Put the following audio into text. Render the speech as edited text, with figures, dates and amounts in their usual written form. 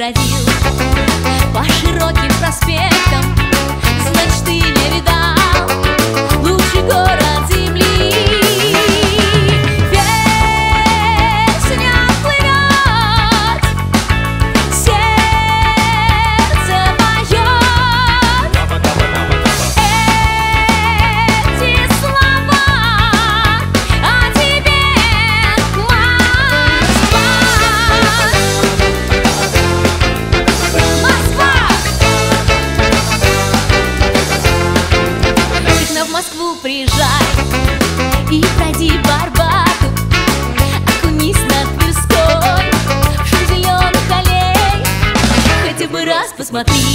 бродил по широким проспектам, значит, ты не видал лучший город земли. Песня плывет, сердце поет эти слова о тебе, Москва. В Москву приезжай и пройди по Арбату, окунись над Тверской в шум зеленых аллей, хотя бы раз посмотри